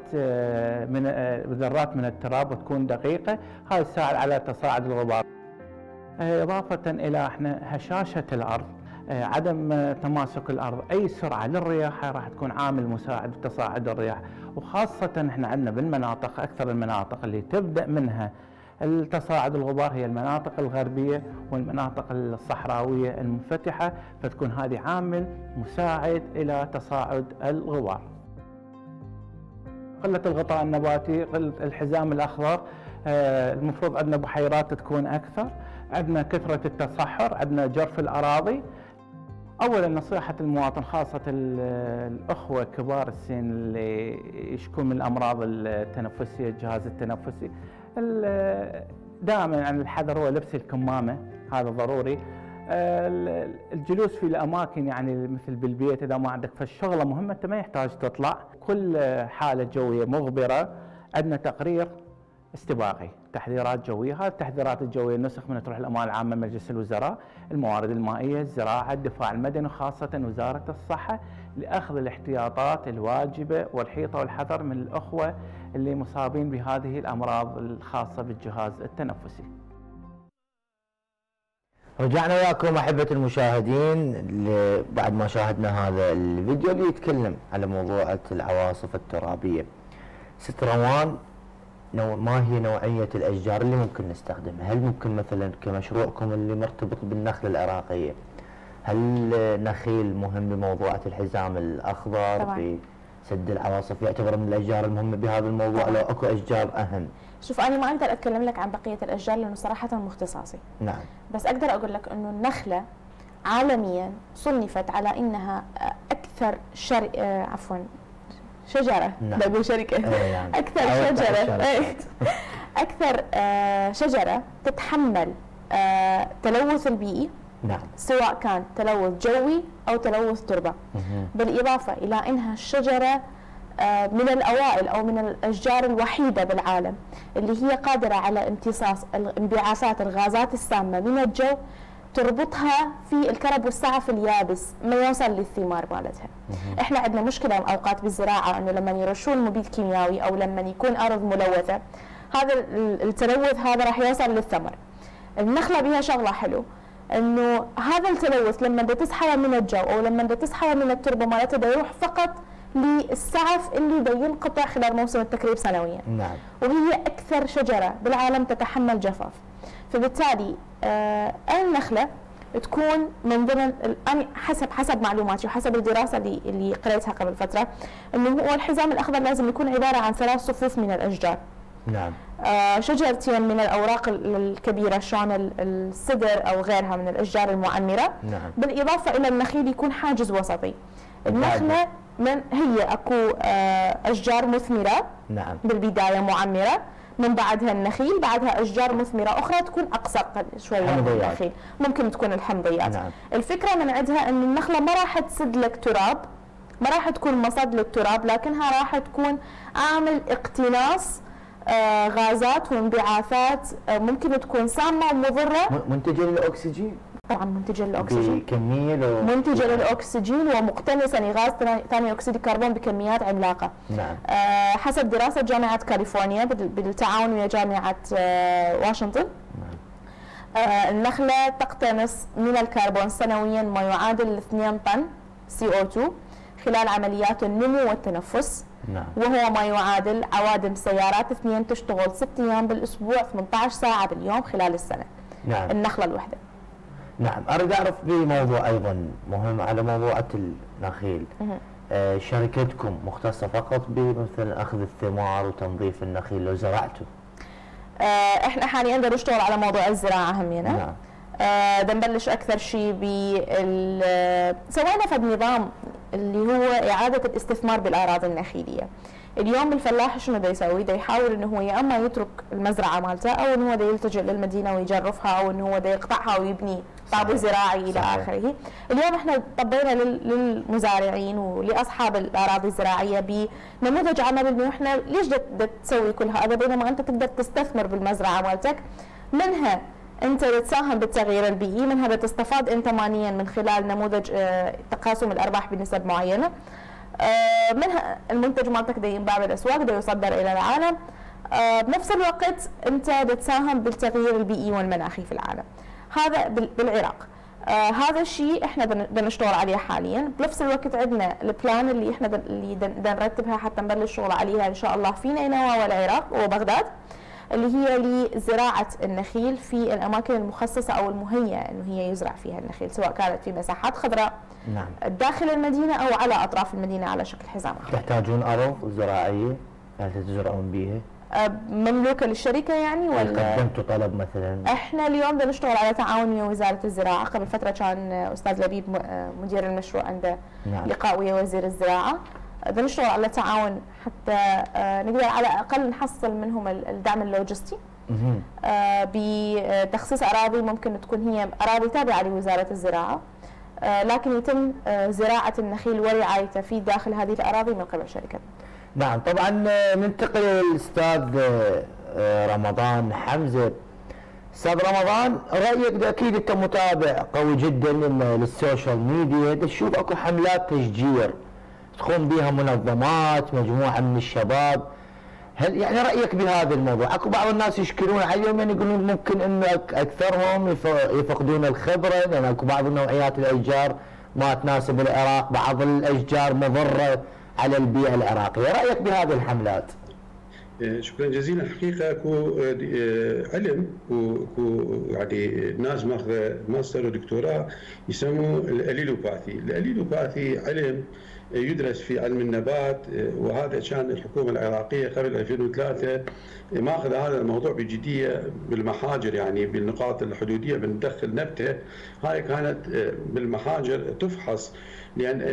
من التراب وتكون دقيقة. هذا يساعد على تصاعد الغبار. إضافة إلى احنا هشاشة الأرض، عدم تماسك الأرض، أي سرعة للرياح راح تكون عامل مساعد بتصاعد الرياح. وخاصة احنا عندنا بالمناطق، أكثر المناطق اللي تبدأ منها التصاعد الغبار هي المناطق الغربية والمناطق الصحراوية المنفتحة، فتكون هذه عامل مساعد إلى تصاعد الغبار. قلة الغطاء النباتي، قلة الحزام الأخضر، المفروض عندنا بحيرات تكون أكثر، عندنا كثرة التصحر، عندنا جرف الأراضي. اولا نصيحه المواطن خاصه الاخوه كبار السن اللي يشكون من الامراض التنفسيه الجهاز التنفسي، دائما عن الحذر هو لبس الكمامه، هذا ضروري. الجلوس في الاماكن يعني مثل بالبيت اذا ما عندك فالشغله مهمه انت ما يحتاج تطلع. كل حاله جويه مغبره عندنا تقرير استباقي تحذيرات جويه، هذه التحذيرات الجويه نسخ من تروح الامانه العامه مجلس الوزراء، الموارد المائيه، الزراعه، الدفاع المدني وخاصه وزاره الصحه لاخذ الاحتياطات الواجبه والحيطه والحذر من الاخوه اللي مصابين بهذه الامراض الخاصه بالجهاز التنفسي. رجعنا وياكم احبه المشاهدين بعد ما شاهدنا هذا الفيديو اللي يتكلم على موضوع العواصف الترابيه. ست روان، ما هي نوعيه الاشجار اللي ممكن نستخدمها؟ هل ممكن مثلا كمشروعكم اللي مرتبط بالنخله العراقيه، هل نخيل مهم بموضوع الحزام الاخضر طبعا. بسد العواصف يعتبر من الاشجار المهمه بهذا الموضوع؟ لو اكو اشجار اهم؟ شوف انا ما اقدر اتكلم لك عن بقيه الاشجار لانه صراحه مختصاصي. نعم. بس اقدر اقول لك انه النخله عالميا صنفت على انها اكثر شجره. نعم. بقول شركه. يعني. اكثر شجره اكثر شجره تتحمل تلوث البيئي. نعم. سواء كان تلوث جوي او تلوث تربه. بالاضافه الى انها الشجره من الأوائل أو من الأشجار الوحيدة بالعالم اللي هي قادرة على امتصاص انبعاثات الغازات السامة من الجو، تربطها في الكرب والسعف اليابس ما يوصل للثمار مالتها. احنا عندنا مشكلة أوقات بالزراعة انه لما يرشون مبيد كيميائي او لما يكون أرض ملوثة، هذا التلوث هذا راح يوصل للثمر. النخلة بها شغلة حلو، انه هذا التلوث لما تسحبه من الجو او لما تسحبه من التربة مالتها دا يروح فقط للسعف اللي دا ينقطع خلال موسم التكريب سنويا. نعم. وهي اكثر شجره بالعالم تتحمل جفاف. فبالتالي النخله تكون من ضمن حسب معلوماتي وحسب الدراسه اللي قريتها قبل فتره، انه هو الحزام الاخضر لازم يكون عباره عن 3 صفوف من الاشجار. نعم. شجرتين من الاوراق الكبيره شلون السدر او غيرها من الاشجار المعمره. نعم. بالاضافه الى النخيل يكون حاجز وسطي. النخله هي اكو اشجار مثمره. نعم. بالبدايه معمره، من بعدها النخيل، بعدها اشجار مثمره اخرى تكون اقصر شويه من النخيل، ممكن تكون الحمضيات. نعم. الفكره من عندها ان النخله ما راح تسد لك تراب، ما راح تكون مصد للتراب، لكنها راح تكون عامل اقتناص غازات وانبعاثات ممكن تكون سامه ومضره. منتجه للاكسجين. طبعا منتجه للاكسجين بكميه منتجه للاكسجين ومقتنصه غاز ثاني اكسيد الكربون بكميات عملاقه. نعم. حسب دراسه جامعه كاليفورنيا بالتعاون ويا جامعه واشنطن. نعم. النخله تقتنص من الكربون سنويا ما يعادل 2 طن CO2 خلال عمليات النمو والتنفس. نعم. وهو ما يعادل عوادم سيارات 2 تشتغل 6 ايام بالاسبوع 18 ساعه باليوم خلال السنه. نعم. النخله الوحده. نعم. اريد اعرف بموضوع ايضا مهم على موضوع النخيل. شركتكم مختصه فقط بمثلا اخذ الثمار وتنظيف النخيل لو زرعته؟ احنا حاليا بدنا نشتغل على موضوع الزراعه همينه. نعم. بدنا نبلش اكثر شيء سوينا فد نظام اللي هو اعاده الاستثمار بالاراضي النخيليه. اليوم الفلاح شنو بده يسوي؟ بده يحاول انه هو يا اما يترك المزرعه مالته او انه هو بده يلتجئ للمدينه ويجرفها او انه هو بده يقطعها ويبني طابو زراعي الى اخره. اليوم احنا طبينا للمزارعين ولاصحاب الاراضي الزراعيه بنموذج عمل انه احنا ليش بدك تسوي كل هذا بينما انت تقدر تستثمر بالمزرعه مالتك، منها انت تساهم بالتغيير البيئي، منها بتستفاد انت ماليا من خلال نموذج تقاسم الارباح بنسب معينه، منها المنتج مالتك دا ينباع بالاسواق دا يصدر الى العالم، بنفس الوقت انت بتساهم بالتغيير البيئي والمناخي في العالم. هذا بالعراق. هذا الشيء احنا بدنا نشتغل عليه حاليا. بنفس الوقت عندنا البلان اللي احنا بدنا نرتبها حتى نبلش الشغل عليها ان شاء الله في نينوى والعراق وبغداد، اللي هي لزراعه النخيل في الاماكن المخصصه او المهيئه انه هي يزرع فيها النخيل، سواء كانت في مساحات خضراء نعم داخل المدينه او على اطراف المدينه على شكل حزام. تحتاجون ارض زراعيه يعني تزرعون بيها؟ مملوكه للشركه يعني ولا قدمتوا طلب مثلا؟ احنا اليوم بدنا نشتغل على تعاون ويا وزاره الزراعه. قبل فتره كان استاذ لبيب مدير المشروع عنده لقاء ويا وزير الزراعه. بدنا نشتغل على تعاون حتى نقدر على الاقل نحصل منهم الدعم اللوجستي بتخصيص اراضي ممكن تكون هي اراضي تابعه لوزاره الزراعه، لكن يتم زراعه النخيل ورعايته في داخل هذه الاراضي من قبل شركه. نعم. طبعا ننتقل للاستاذ رمضان حمزه. استاذ رمضان، رايك اكيد انت متابع قوي جدا للسوشيال ميديا، تشوف اكو حملات تشجير تقوم بها منظمات مجموعه من الشباب، هل يعني رايك بهذا الموضوع؟ اكو بعض الناس يشكلون عليهم يعني يقولون ممكن انه اكثرهم يفقدون الخبره، لان اكو بعض نوعيات الاشجار ما تناسب العراق، بعض الاشجار مضره على البيئه العراقيه، رايك بهذه الحملات؟ شكرا جزيلا. الحقيقه اكو علم واكو يعني ناس ماخذه ماستر ودكتوراه يسموه الاليلوباثي. الاليلوباثي علم يدرس في علم النبات، وهذا كان الحكومه العراقيه قبل 2003 ماخذ هذا الموضوع بجديه بالمحاجر، يعني بالنقاط الحدوديه بندخل نبته هاي كانت بالمحاجر تفحص، لان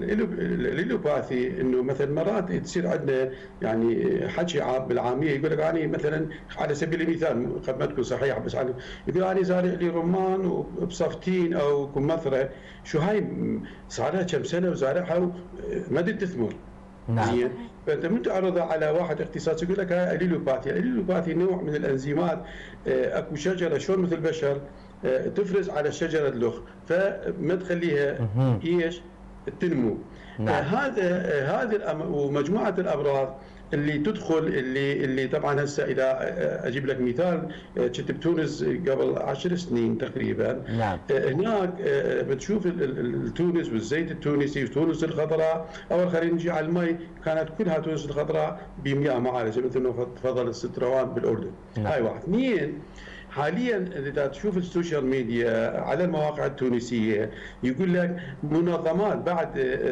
الاليلوباثي انه مثلا مرات تصير عندنا يعني حكي بالعاميه يقول لك يعني مثلا على سبيل المثال قد ما تكون صحيحه بس يقول يعني زارع لي رمان وبصفتين او كمثرى، شو هاي صار لها كم سنه وزارعها ما تثمر. نعم. زين، فانت من تعرضها على واحد اختصاصي يقول لك هاي الاليلوباثي. الاليلوباثي نوع من الانزيمات، اكو شجره شلون مثل البشر تفرز على الشجره اللخ، فما تخليها ايش؟ تنمو. نعم. هذه ومجموعه الامراض اللي تدخل اللي طبعا هسه اذا اجيب لك مثال، كنت بتونس قبل 10 سنين تقريبا. نعم. هناك بتشوف التونس والزيت التونسي وتونس الخضراء، اول خلينا نجي على المي كانت كلها تونس الخضراء بمياه معالجه مثل ما تفضل الستروان بالاردن. نعم. هاي واحد. اثنين، حاليا اذا تشوف السوشيال ميديا على المواقع التونسيه يقول لك منظمات بعد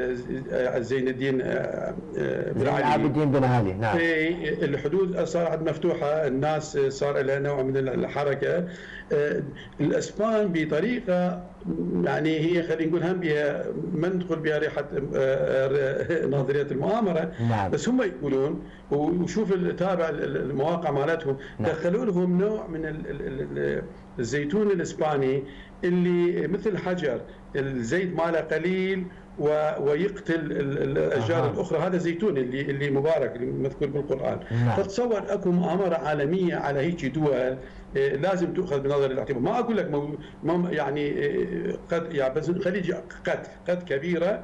زين الدين العابدين بن علي. نعم. في الحدود صارت مفتوحه، الناس صار لها نوع من الحركه. الاسبان بطريقه يعني هي خلينا نقول هم بها ما ندخل بها ريحه نظريه المؤامره. نعم. بس هم يقولون، وشوف تابع المواقع مالتهم. نعم. دخلوا لهم نوع من الزيتون الاسباني اللي مثل حجر، الزيت ماله قليل ويقتل الاشجار الاخرى. هذا زيتون اللي مبارك اللي مذكور بالقران. نعم. فتصور اكو مؤامره عالميه على هيك دول لازم تؤخذ بنظر الاعتبار. ما اقول لك يعني قد يعني بس الخليج قد كبيره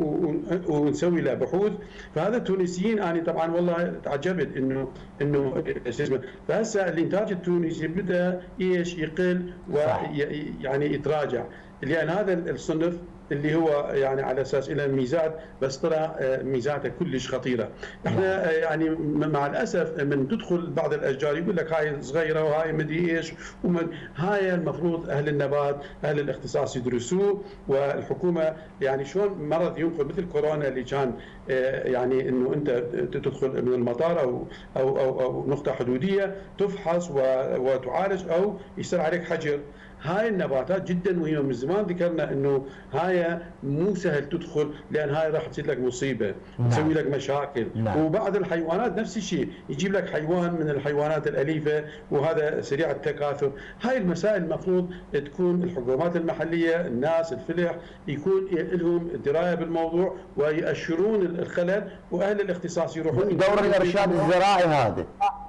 ونسوي لها بحوث. فهذا التونسيين انا طبعا والله تعجبت انه شو اسمه، فهسه الانتاج التونسي بدا ايش يقل ويعني يتراجع، لان هذا الصنف اللي هو يعني على اساس له ميزات بس طلع ميزاته كلش خطيره. احنا يعني مع الاسف من تدخل بعض الاشجار يقول لك هاي صغيره وهاي مدري ايش، هاي المفروض اهل النبات اهل الاختصاص يدرسوه، والحكومه يعني شلون مرض ينقل مثل كورونا اللي كان يعني انه انت تدخل من المطار او نقطه حدوديه تفحص وتعالج او يصير عليك حجر. هاي النباتات جدا مهمه، من زمان ذكرنا انه هاي مو سهل تدخل، لان هاي راح تصير لك مصيبه. نعم. تسوي لك مشاكل. نعم. وبعض الحيوانات نفس الشيء، يجيب لك حيوان من الحيوانات الاليفه وهذا سريع التكاثر. هاي المسائل المفروض تكون الحكومات المحليه، الناس الفلح يكون لهم درايه بالموضوع ويأشرون الخلل، واهل الاختصاص يروحون دور الارشاد الزراعي هذا.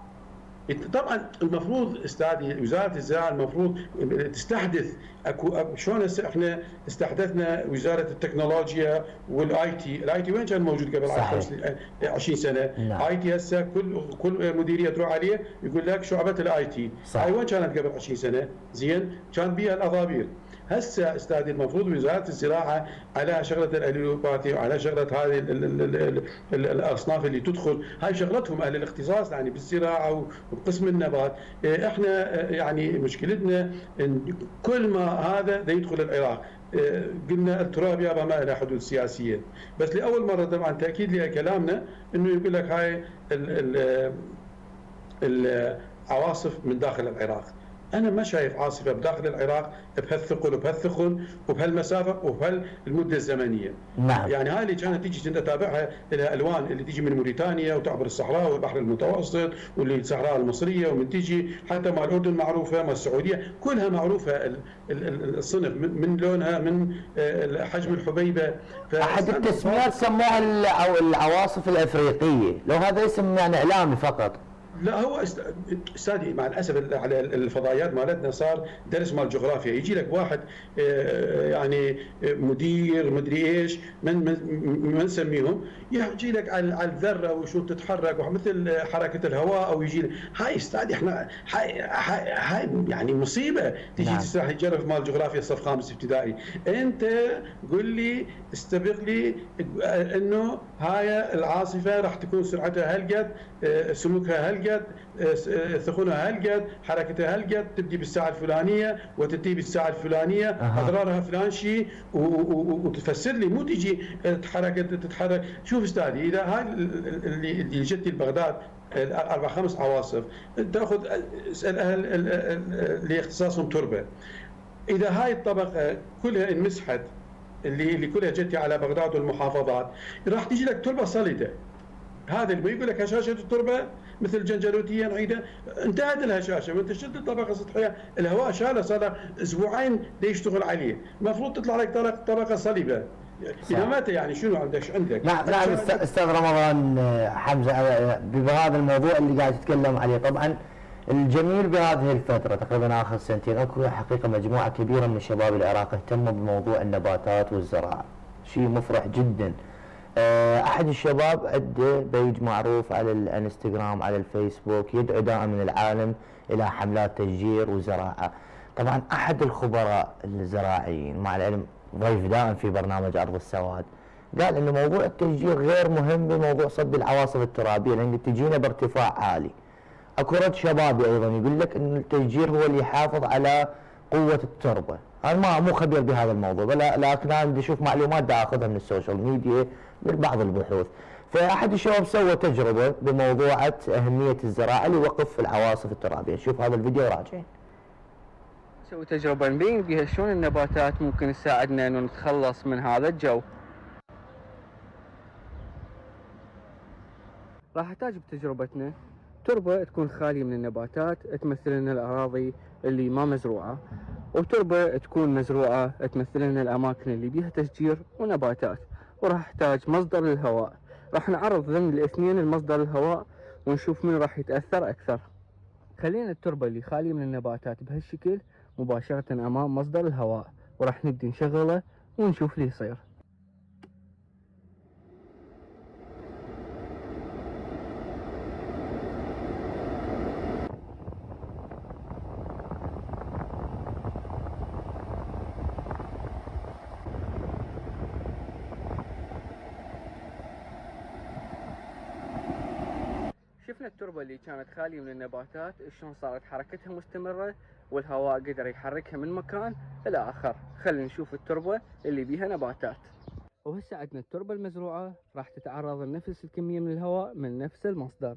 طبعا المفروض استاذي وزاره الزراعه المفروض تستحدث شلون احنا استحدثنا وزاره التكنولوجيا والاي تي وين كان موجود قبل 20 سنه؟ نعم. اي تي هسه كل مديريه تروح عليه يقول لك شعبه الاي تي. هاي وين كانت قبل 20 سنه؟ زين كان بيها الاضابير. هسه استاذي المفروض وزاره الزراعه على شغله الاليلوباثي وعلى شغله هذه الاصناف اللي تدخل، هاي شغلتهم اهل الاختصاص يعني بالزراعه وبقسم النبات. احنا يعني مشكلتنا ان كل ما هذا يدخل العراق قلنا التراب يابا ما له حدود سياسيه، بس لاول مره طبعا تاكيد لكلامنا انه يقول لك هاي العواصف من داخل العراق. أنا ما شايف عاصفة بداخل العراق بهالثقل وبهالثقل وبهالمسافة وبهالمدة الزمنية. نعم. يعني هاي اللي كانت تيجي تتابعها الألوان اللي تيجي من موريتانيا وتعبر الصحراء والبحر المتوسط واللي الصحراء المصرية ومن تيجي حتى مع الأردن معروفة، مع السعودية كلها معروفة الصنف من لونها من حجم الحبيبة. أحد التسميات سموها العواصف الأفريقية، لو هذا اسم يعني إعلامي فقط. لا هو استاذي مع الاسف على الفضائيات مالتنا صار درس مال جغرافيا، يجي لك واحد يعني مدير مدري ايش من نسميهم يجي لك على الذره وشو تتحرك ومثل حركه الهواء، او يجي هاي استاذي احنا هاي يعني مصيبه تيجي تسرح تجرب مال جغرافيا صف خامس ابتدائي. انت قل لي استبق لي انه هاي العاصفه راح تكون سرعتها هالقد، سلوكها هالقد، ثخونها هالقد، حركتها هالقد، تبدي بالساعه الفلانيه وتنتهي بالساعه الفلانيه، اضرارها فلان شيء، وتفسر لي، مو تجي تتحرك. شوف استاذي اذا هاي اللي جتي لبغداد 4-5 عواصف تاخذ اسال اهل اللي اختصاصهم تربه، اذا هاي الطبقه كلها انمسحت اللي كلها جتي على بغداد والمحافظات، راح تجي لك تربه صلده. هذا اللي يقول لك هشاشه التربه مثل جنجلوتيه نعيده، انتهت الهشاشه وانت شد الطبقه السطحيه، الهواء شاله صار اسبوعين يشتغل عليه، المفروض تطلع لك طبقه صلبه. اذا مات يعني شنو عندك؟ نعم استاذ رمضان حمزه بهذا الموضوع اللي قاعد تتكلم عليه. طبعا الجميل بهذه الفتره تقريبا اخر سنتين اكو حقيقه مجموعه كبيره من شباب العراق اهتموا بموضوع النباتات والزراعه، شيء مفرح جدا. احد الشباب عنده بيج معروف على الانستغرام على الفيسبوك يدعو دائما العالم الى حملات تشجير وزراعه. طبعا احد الخبراء الزراعيين مع العلم ضيف دائم في برنامج ارض السواد قال انه موضوع التشجير غير مهم بموضوع صد العواصف الترابيه لان تجينا بارتفاع عالي. اكو رد شبابي ايضا يقول لك ان التشجير هو اللي يحافظ على قوه التربه. انا مو خبير بهذا الموضوع لكن انا بدي اشوف معلومات دا اخذها من السوشيال ميديا من بعض البحوث. فاحد الشباب سوى تجربه بموضوع اهميه الزراعه لوقف العواصف الترابيه، شوف هذا الفيديو وراجعين. سوي تجربه نبين بها شلون النباتات ممكن تساعدنا انه نتخلص من هذا الجو. راح احتاج بتجربتنا تربه تكون خاليه من النباتات تمثل لنا الاراضي اللي ما مزروعه، وتربه تكون مزروعه تمثل لنا الاماكن اللي بيها تشجير ونباتات. وراح احتاج مصدر للهواء، راح نعرض ضمن الاثنين المصدر الهواء ونشوف من راح يتاثر اكثر. خلينا التربه اللي خاليه من النباتات بهالشكل مباشره امام مصدر الهواء، وراح نبدي نشغله ونشوف اللي يصير. شفنا التربة اللي كانت خالية من النباتات شلون صارت حركتها مستمرة والهواء قدر يحركها من مكان إلى آخر. خلينا نشوف التربة اللي بيها نباتات. وهسه عندنا التربة المزروعة راح تتعرض لنفس الكمية من الهواء من نفس المصدر.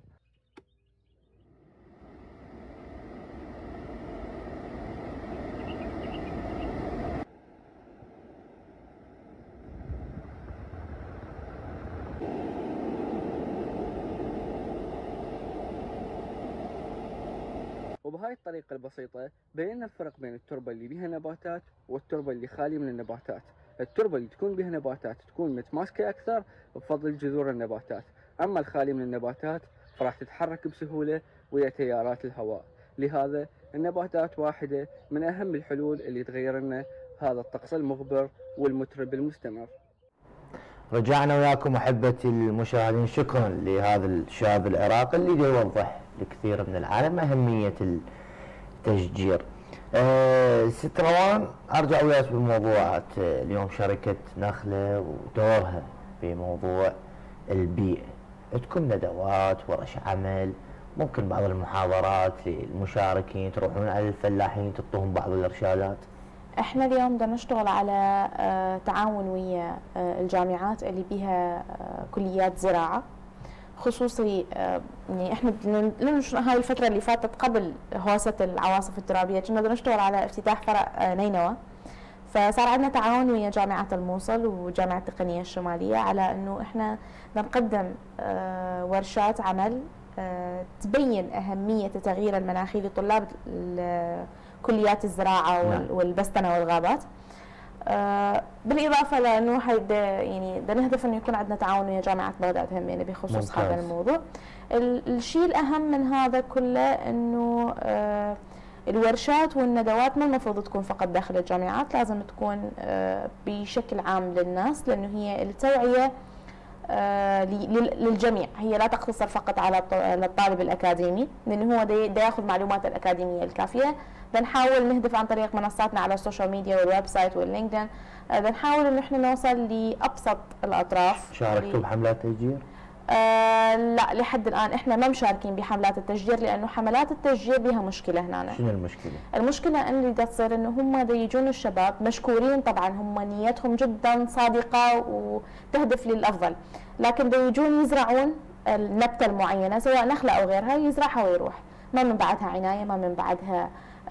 وبهاي الطريقة البسيطة بينا الفرق بين التربة اللي بيها نباتات والتربة اللي خالية من النباتات. التربة اللي تكون بيها نباتات تكون متماسكة أكثر بفضل جذور النباتات، أما الخالية من النباتات فراح تتحرك بسهولة ويا تيارات الهواء. لهذا النباتات واحدة من أهم الحلول اللي تغير لنا هذا الطقس المغبر والمترب المستمر. رجعنا وياكم أحبتي المشاهدين، شكرا لهذا الشاب العراقي اللي يوضح لكثير من العالم أهمية التشجير. ست روان أرجع وياك بموضوعات اليوم شركة نخلة ودورها في موضوع البيئة. عندكم ندوات ورش عمل، ممكن بعض المحاضرات للمشاركين تروحون على الفلاحين تعطوهم بعض الإرشادات؟ احنا اليوم بدنا نشتغل على تعاون ويا الجامعات اللي بيها كليات زراعة، خصوصي يعني احنا هاي الفتره اللي فاتت قبل هوسه العواصف الترابيه كنا بدنا نشتغل على افتتاح فرع نينوى، فصار عندنا تعاون ويا جامعه الموصل وجامعه التقنيه الشماليه على انه احنا نقدم ورشات عمل تبين اهميه التغيير المناخي لطلاب كليات الزراعه والبستنه والغابات. بالاضافه لانه يعني بدنا نهدف انه يكون عندنا تعاون ويا جامعه بغداد هم يعني بخصوص ممتاز. هذا الموضوع. الشيء الاهم من هذا كله انه الورشات والندوات ما المفروض تكون فقط داخل الجامعات، لازم تكون بشكل عام للناس، لانه هي التوعيه للجميع، هي لا تقتصر فقط على الطالب الاكاديمي، لانه هو دا ياخذ معلومات الاكاديميه الكافيه. بنحاول نهدف عن طريق منصاتنا على السوشيال ميديا والويب سايت واللينكدين، بنحاول انه احنا نوصل لابسط الاطراف. شاركتوا بحملات تشجير؟ لا لحد الان احنا ما مشاركين بحملات التشجير، لانه حملات التشجير بها مشكله هنا. شنو المشكله؟ المشكله اللي تصير انه هم يجون الشباب مشكورين، طبعا هم نيتهم جدا صادقه وتهدف للافضل، لكن يجون يزرعون النبته المعينه سواء نخله او غيرها، يزرعها ويروح، ما من بعدها عنايه، ما من بعدها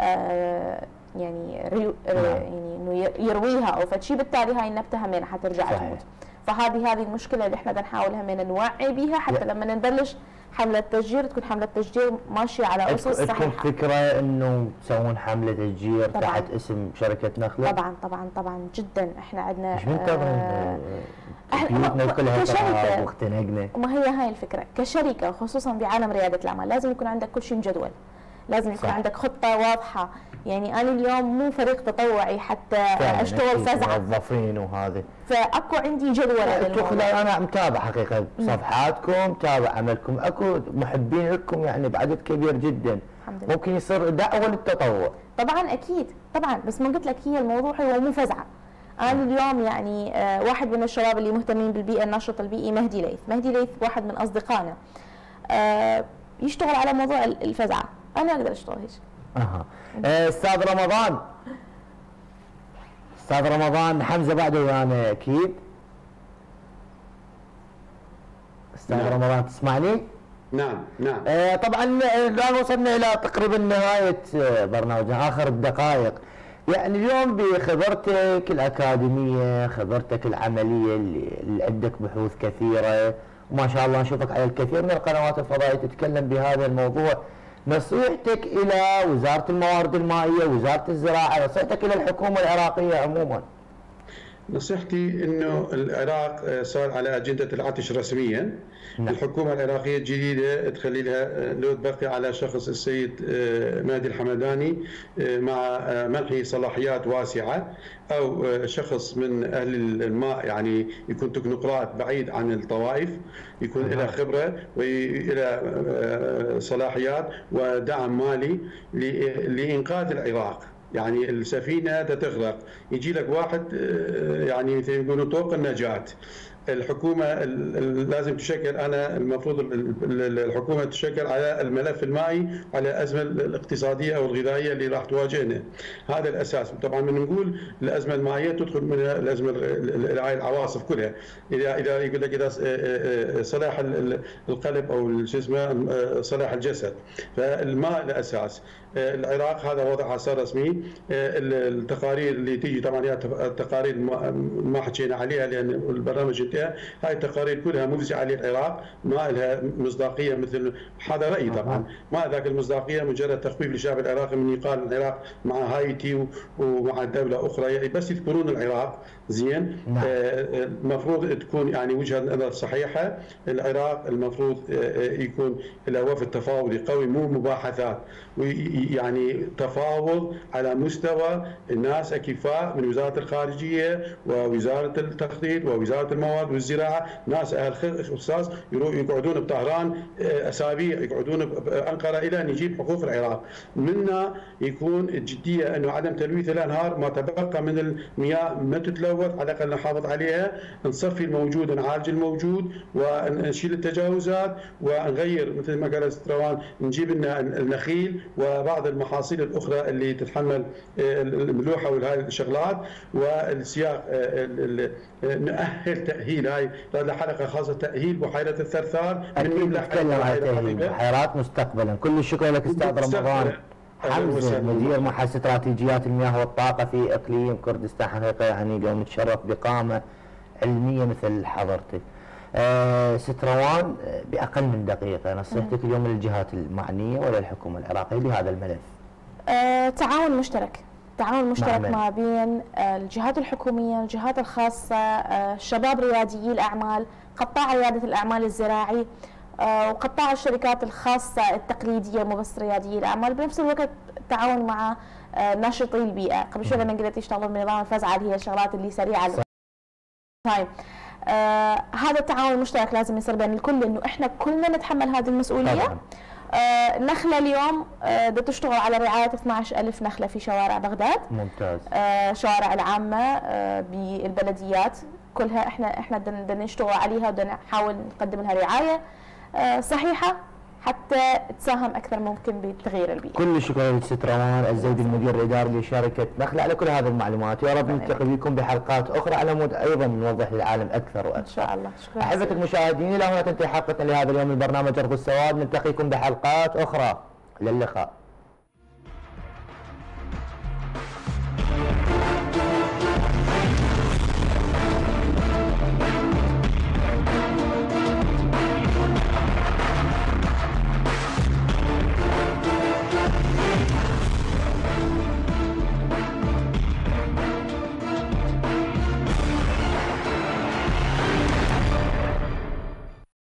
يعني انه يرويها او فشي، بالتالي هاي النبته همين حترجع تموت. فهذه المشكله اللي احنا بنحاول همين نوعي بيها حتى لما نبلش حمله تشجير تكون حمله تشجير ماشيه على اسس صحيحه. تكون فكره انه تسوون حمله تشجير تحت اسم شركه نخله؟ طبعا جدا. احنا عندنا مش منتظرين بيوتنا كلها تراب واختنقنا. ما هي هاي الفكره كشركه، خصوصا بعالم رياده الاعمال لازم يكون عندك كل شيء مجدول، لازم يكون عندك خطه واضحه. يعني انا اليوم مو فريق تطوعي حتى اشتغل فزعه موظفين وهذا، فاكو عندي جدول. انا متابع حقيقه صفحاتكم، متابع عملكم، اكو محبين لكم يعني بعدد كبير جدا. ممكن يصير دعوه للتطوع. طبعا اكيد طبعا، بس ما قلت لك هي الموضوع هو مو فزعه. انا اليوم يعني واحد من الشباب اللي مهتمين بالبيئه، الناشط البيئي مهدي ليث واحد من اصدقائنا يشتغل على موضوع الفزعه، انا اقدر اشتغل هيك. استاذ رمضان حمزه بعده ويانا اكيد. استاذ رمضان تسمعني؟ نعم. طبعا الان وصلنا الى تقريبا نهايه برنامجنا، اخر الدقائق. يعني اليوم بخبرتك الاكاديميه، خبرتك العمليه اللي عندك بحوث كثيره وما شاء الله نشوفك على الكثير من القنوات الفضائيه تتكلم بهذا الموضوع، نصيحتك الى وزاره الموارد المائيه، وزاره الزراعه، نصيحتك الى الحكومه العراقيه عموما؟ نصيحتي انه العراق صار على اجنده العطش رسميا. الحكومه العراقيه الجديده تخلي لها لو تبقي على شخص السيد مهدي الحمداني مع منحه صلاحيات واسعه، او شخص من اهل الماء يعني يكون تكنوقراط بعيد عن الطوائف، يكون له خبره والى صلاحيات ودعم مالي لانقاذ العراق. يعني السفينه تغرق، يجي لك واحد يعني يقولون طوق النجاه. الحكومه لازم تشكل، انا المفروض الحكومه تشكل على الملف المائي، على الازمه الاقتصاديه او الغذائيه اللي راح تواجهنا. هذا الاساس. طبعا من نقول الازمه المائيه تدخل من الازمه العواصف كلها. اذا يقول لك اذا صلاح القلب او شو اسمه صلاح الجسد، فالماء الاساس. العراق هذا وضعها صار رسمي. التقارير اللي تيجي طبعا هي التقارير ما حكينا عليها لان البرنامج انتهى، هاي التقارير كلها مفزعه للعراق، ما لها مصداقيه مثل هذا رايي طبعا، ما ذاك المصداقيه، مجرد تخفيف للشعب العراقي من يقال العراق مع هايتي ومع دوله اخرى، يعني بس يذكرون العراق زين. المفروض تكون يعني وجهه نظر صحيحه. العراق المفروض يكون له وفد تفاوضي قوي، مو مباحثات، يعني تفاوض على مستوى الناس اكفاء من وزاره الخارجيه ووزاره التخطيط ووزاره المواد والزراعه، ناس اهل اختصاص يقعدون بطهران اسابيع، يقعدون بانقره الى ان يجيب حقوق العراق. منا يكون الجديه انه عدم تلويث الانهار، ما تبقى من المياه ما تتلوث على الاقل نحافظ عليها، نصفي الموجود، نعالج الموجود ونشيل التجاوزات ونغير مثل ما قال روان، نجيب لنا النخيل وبعض المحاصيل الاخرى اللي تتحمل الملوحه وهذه الشغلات، والسياق نأهل تاهيل هاي حلقه خاصه تاهيل بحيره الثرثار. نتكلم عن تاهيل بحيرات مستقبلا. كل الشكر لك استاذ رمضان حمزه مدير محا استراتيجيات المياه والطاقه في اقليم كردستان. حقيقه يعني اليوم نتشرف بقامه علميه مثل حضرتك. ست روان باقل من دقيقه نصيحتك اليوم للجهات المعنيه وللحكومه العراقيه بهذا الملف. تعاون مشترك ما بين الجهات الحكوميه، الجهات الخاصه، شباب رياديي الاعمال، قطاع رياده الاعمال الزراعي، وقطاع الشركات الخاصه التقليديه مو بس رياديي الاعمال، بنفس الوقت التعاون مع ناشطي البيئه. قبل شوي لما قلت يشتغلون بنظام الفزعه اللي هي الشغلات اللي سريعه هاي. هذا التعاون المشترك لازم يصير بين الكل، انه احنا كلنا نتحمل هذه المسؤوليه. نخله اليوم تشتغل على رعايه 12,000 نخله في شوارع بغداد. ممتاز. شوارع العامه بالبلديات كلها احنا بدنا نشتغل عليها وبدنا نحاول نقدم لها رعايه صحيحه حتى تساهم اكثر ممكن بتغيير البيئه. كل الشكر للست روان الزيدي المدير الاداري لشركه نخله على كل هذه المعلومات. يا رب نلتقي بكم بحلقات اخرى على مود ايضا نوضح للعالم اكثر واكثر. ان شاء الله. شكرا. احبتي المشاهدين، الى هنا تنتهي حلقتنا لهذا اليوم من برنامج ارض السواد. نلتقيكم بحلقات اخرى. الى اللقاء.